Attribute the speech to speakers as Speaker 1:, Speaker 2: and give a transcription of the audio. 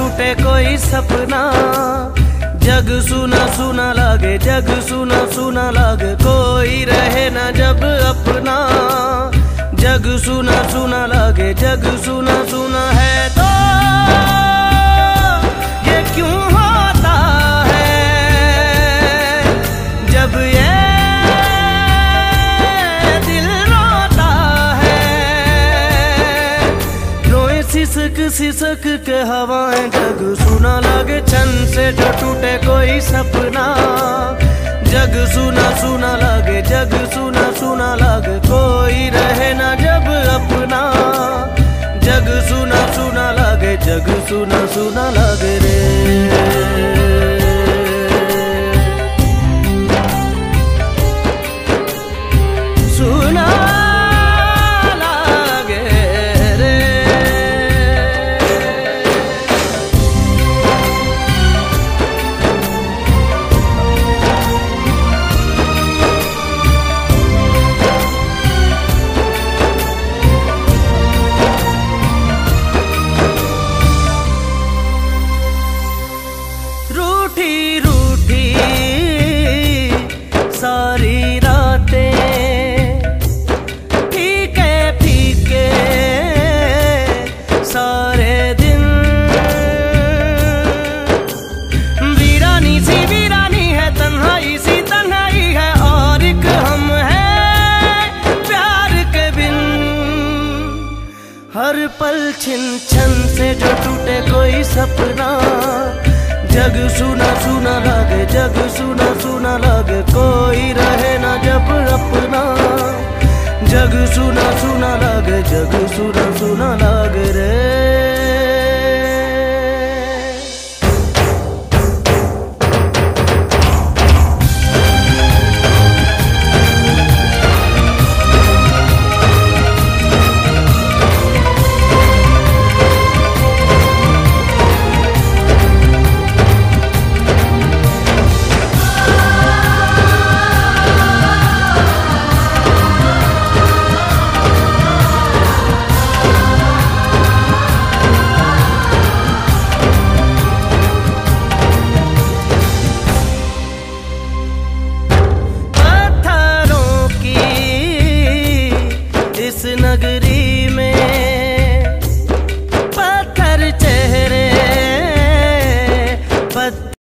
Speaker 1: टूटे कोई सपना। जग सुना सुना लागे, जग सुना सुना लागे, कोई रहे ना जब अपना। जग सुना सुना लागे, जग सुना सुना है तो ये क्यों होता है? जब ये दिल रोता है, रोए सिसक सिसक के हवाएं। जग सुना लागे, छन से जो टूटे कोई सपना। जग सुना सुना लागे, जग सुना सुना लागे, कोई रहे ना जब अपना। जग सुना सुना लागे, जग सुना सुना लागे रे। सुना लागे रे। रूठी रूठी सारी रातें, फीके फीके सारे दिन। वीरानी सी वीरानी है, तन्हाई सी तन्हाई है, और एक हम है प्यार के बिन। हर पल छिन छन से जो टूटे कोई सपना। जग सुना सुना लागे, जग सुना सुना लागे, कोई रहे ना जब अपना। जग सुना सुना लागे, जग सुना सुना लागे रे। इस नगरी